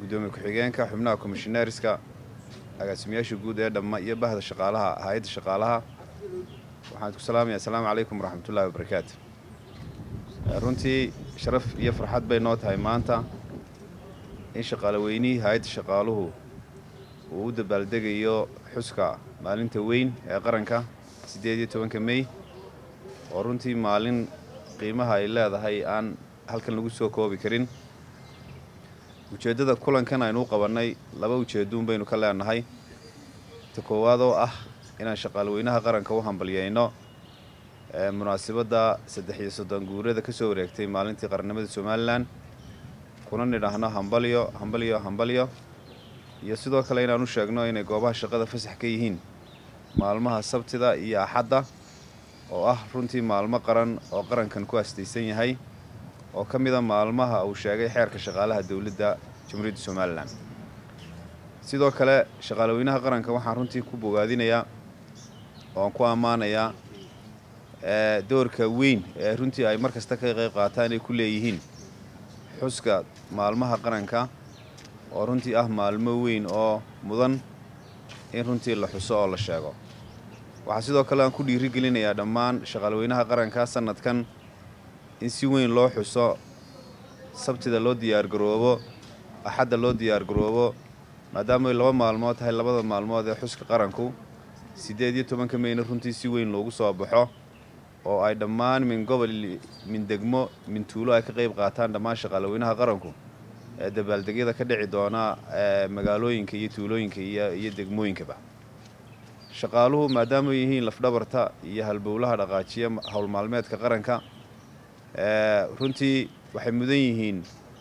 gudoomiye ku-xigeenka xubnaha commissionerska agaasimayaasha guud ee dhamma iyo bahda shaqaalaha hay'adda shaqaalaha waxaan ku salaamayaa assalaamu calaykum waraxmatullaahi wabarakaatu. runtii sharaf iyo farxad bay noo tahay maanta in shaqaalaweynihii hay'adda shaqaaluhu uu u dabaaldegayo xuska maalinta weyn ee qaranka 18 May oo runtii maalin qiimaha ay leedahay aan halkan lagu soo koobi karin. ujeedada kulankan aynu qabanay laba ujeedoon baynu ka leenahay. ta koowaad oo ah inaan shaqaalaweynaha qaranka u hambalyeeyno munaasabada 33 guurada ka soo wareegtay maalintii qarannimada Soomaaliland kuna nidhaahno hambalyo iyo sidoo kale inaan u sheegno inay goobaha shaqada fasax ka yihiin maalmaha Sabtida iyo Axadda oo ah runtii maalmo qaran oo qarankan ku aastaysan yahay oo kamida maalmaha uu sheegay xeerka shaqaalaha dawladda Jamhuuriyadda Soomaaliland. sidoo kale shaqaalaweynaha qaranka waxaan runtii ku bogaadinayaa oo ku amaanayaa doorka weyn ee runtii ay markasta ka qayb qaataan ay ku leeyihiin xuska maalmaha qaranka oo runtii ah maalmo weyn oo mudan in runtii la xuso oo la sheego. waxaa sidoo kale aan ku dhiirigelinayaa dhammaan shaqaalaweynaha qaranka sanadkan in si weyn loo xuso Sabtida loo diyaar garoobo Axadda loo diyaar garoobo maadaama ay laba maalmood tahay labada maalmood ee xuska qaranku 18 May runtii si weyn loogu soo baxo oo ay dhammaan min gobol min degmo min tuulo ay ka qayb qaataan dhammaan shaqaalaweynaha qaranku ee dabaaldegyada ka dhici doona magaalooyinka iyo tuulooyinka iyo degmooyinkaba. shaqaaluhu maadaama ay yihiin lafdhabarta iyo halbowlaha dhaqaajiya hawl maalmeedka qaranka runtii waxay mudan yihiin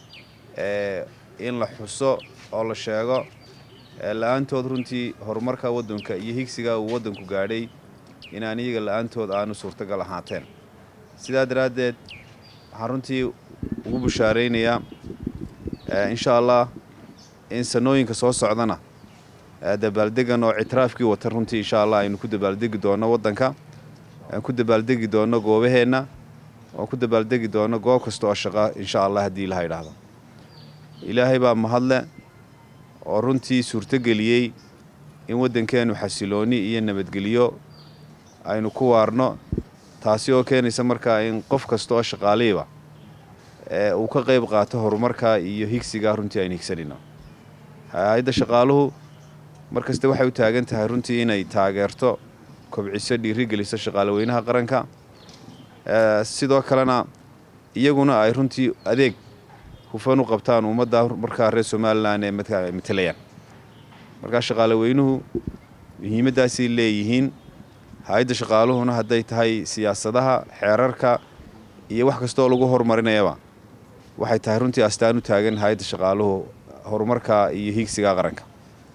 in la xuso oo la sheego la'aantood runtii horumarka waddanka iyo higsiga uu waddanku gaadhay inaan iyaga la'aantood aanu suurtagal ahaateen. sidaa daraaddeed waxaan runtii ugu bushaaraynayaa insha Allah in sanooyinka soo socdana dabaaldegan oo ictiraafkii wata runtii insha Allah aynu ku dabaaldegi doono waddanka ku dabaaldegi doono goobaheena oo ku dabaaldegi doono goob kasta oo shaqo insha Allah hadii la yiraahdo. ilaahay baa mahadle oo runtii suurtageliyay in waddankeenu xasilooni iyo nabadgeliyo aynu ku waarno taasi oo keenaysa markaa in qof kasta oo shaqaaleeyba uu ka qayb qaato horumarka iyo higsiga runtii aynu higsanino. hay'adda shaqaaluhu markasta waxay u taagan tahay runtii inay taageerto kobciso dhiirigeliso shaqaalaweynaha qaranka sidoo kalena iyaguna ay runtii adeeg hufan u qabtaan ummadda markaa reer Soomaaliland ee matalayaan. markaa shaqaalaweynuhu muhiimadaasi leeyihiin. hay'adda shaqaaluhuna hadday tahay siyaasadaha xeerarka iyo wax kasta oo lagu horumarinayaba waxay tahay runtii astaan u taagan hay'adda shaqaaluhu horumarka iyo higsiga qaranka.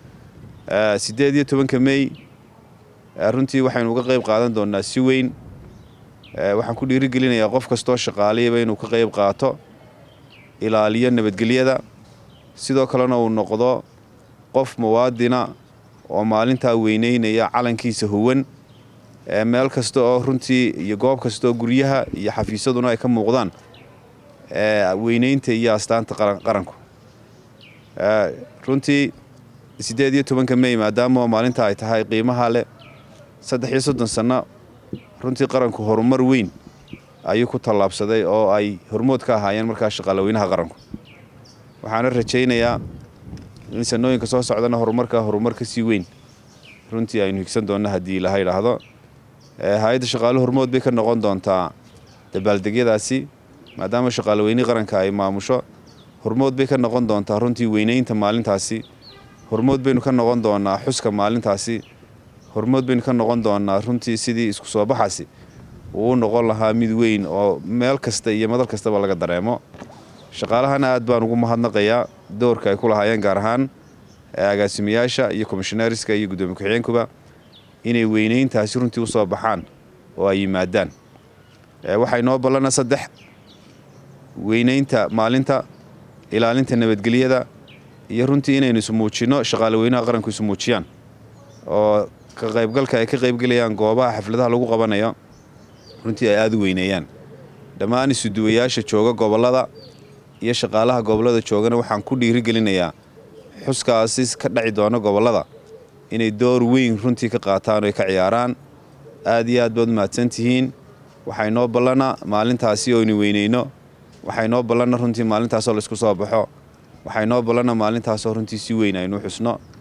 18 May runtii waxaynu uga qayb qaadan doonaa si weyn. waxaan ku dhiirigelinayaa qof kasta oo shaqaaleeyba inuu ka qayb qaato ilaaliyo nabadgelyada sidoo kalena uu noqdo qof muwaadina oo maalinta weyneynaya calankiisa huwan meel kasta oo runtii iyo goob kasta oo guryaha iyo xafiisaduna ay ka muuqdaan weyneynta iyo astaanta qaranku. runtii 18 May maadaama maalinta ay tahay qiimaha leh 33 sano runtii qaranku horumar weyn ayuu ku tallaabsaday oo ay hormood ka ahaayeen markaa shaqaalaweynaha qaranku. waxaan rajaynayaa in sanooyinka soo socdana horumarka si weyn runtii aynu higsan doonno hadii la yiraahdo. hay'adda shaqaaluhu hormood bay ka noqon doontaa dabaaldegyadaasi maadaama shaqaalaweynaha qaranka ay maamusho hormood bay ka noqon doontaa runtii weyneynta maalintaasi hormood baynu ka noqon doonaa xuska maalintaasi hormood baynu ka noqon doonaa runtii sidii isku soo baxaasi uu noqon lahaa mid weyn oo meel kasta iyo madal kastaba laga dareemo. shaqaalahana aad baan ugu mahadnaqayaa doorka ay ku lahaayeen gaar ahaan agaasimayaasha iyo commissionerska iyo gudoomiye ku-xigeenkuba inay weyneyntaasi runtii u soo baxaan oo ay yimaadaan. waxay noo balana 3 weyneynta maalinta ilaalinta nabadgelyada iyo runtii inaynu isu muujino shaqaalaweynaha qaranku isu muujiyaan oo ka qaybgalka ay ka qaybgalayaan goobaha xafladaha lagu qabanayo runtii ay aad u weyneeyaan. dhammaan isu duwayaasha jooga gobolada iyo shaqaalaha gobolada joogana waxaan ku dhiirigelinayaa xuskaasi ka dhaci doono gobolada inay door weyn runtii ka qaataan oo ay ka ciyaaraan aad iyo aad baad mahadsantihiin waxay noo ballana maalintaasi oo aynu weyneyno waxay noo ballana runtii maalintaas oo la isku soo baxo waxay noo ballana maalintaas oo runtii si weyn aynu xusno